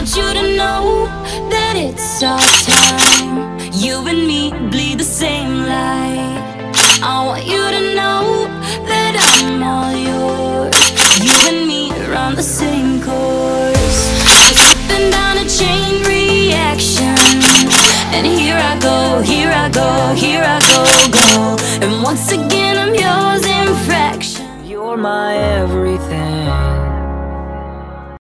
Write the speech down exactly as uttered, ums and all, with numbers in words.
want you to know that it's our time. You and me bleed the same light. I want you to know that I'm all yours. You and me run the same course. We're slipping down a chain reaction, and here I go, here I go, here I go, go. And once again I'm yours in fraction. You're my everything.